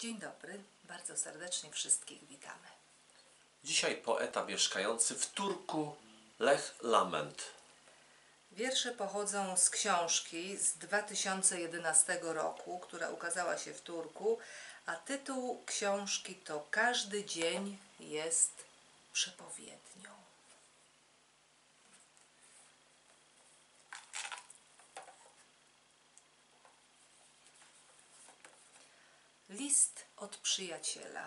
Dzień dobry, bardzo serdecznie wszystkich witamy. Dzisiaj poeta mieszkający w Turku Lech Lament. Wiersze pochodzą z książki z 2011 roku, która ukazała się w Turku, a tytuł książki to Każdy dzień jest przepowiednią. List od przyjaciela.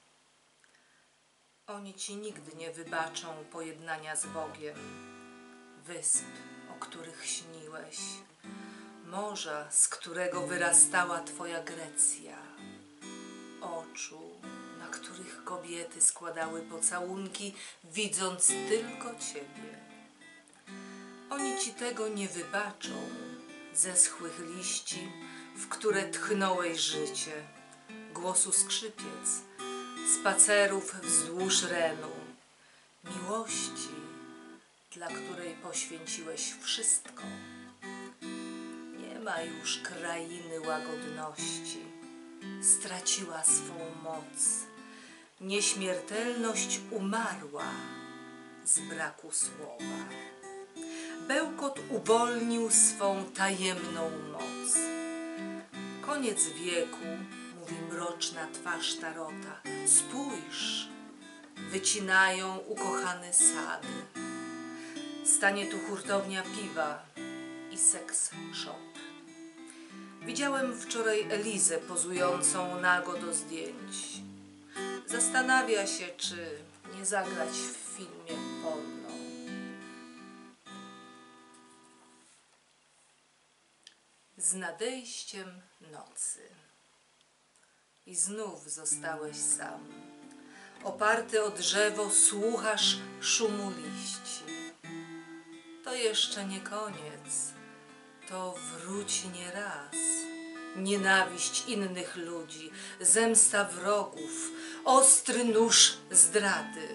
Oni ci nigdy nie wybaczą pojednania z Bogiem, wysp, o których śniłeś, morza, z którego wyrastała twoja Grecja, oczu, na których kobiety składały pocałunki, widząc tylko ciebie. Oni ci tego nie wybaczą, zeschłych liści, w które tchnąłeś życie, głosu skrzypiec, spacerów wzdłuż Renu, miłości, dla której poświęciłeś wszystko. Nie ma już krainy łagodności, straciła swą moc, nieśmiertelność umarła z braku słowa. Bełkot uwolnił swą tajemną moc. Koniec wieku, mówi mroczna twarz Tarota. Spójrz, wycinają ukochany sad. Stanie tu hurtownia piwa i seks shop. Widziałem wczoraj Elizę pozującą nago do zdjęć. Zastanawia się, czy nie zagrać w filmie porno. Z nadejściem nocy. I znów zostałeś sam. Oparty o drzewo słuchasz szumu liści. To jeszcze nie koniec. To wróci nieraz. Nienawiść innych ludzi, zemsta wrogów, ostry nóż zdrady.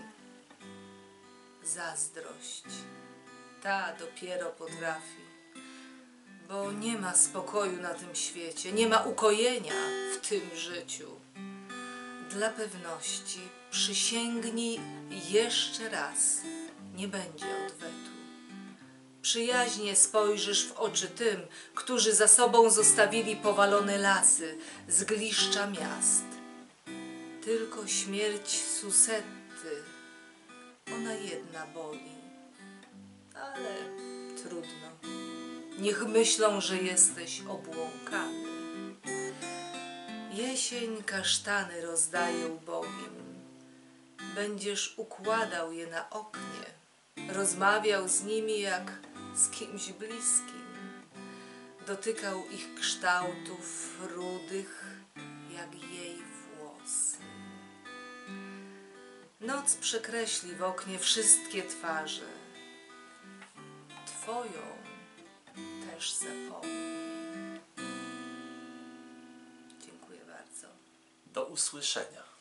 Zazdrość. Ta dopiero potrafi. Bo nie ma spokoju na tym świecie, nie ma ukojenia w tym życiu. Dla pewności przysięgnij jeszcze raz, nie będzie odwetu. Przyjaźnie spojrzysz w oczy tym, którzy za sobą zostawili powalone lasy, zgliszcza miast. Tylko śmierć Susety, ona jedna boli, ale trudno. Niech myślą, że jesteś obłąkany. Jesień kasztany rozdaje ubogim. Będziesz układał je na oknie, rozmawiał z nimi jak z kimś bliskim. Dotykał ich kształtów rudych jak jej włosy. Noc przekreśli w oknie wszystkie twarze. Twoją też zapomnij. Dziękuję bardzo. Do usłyszenia.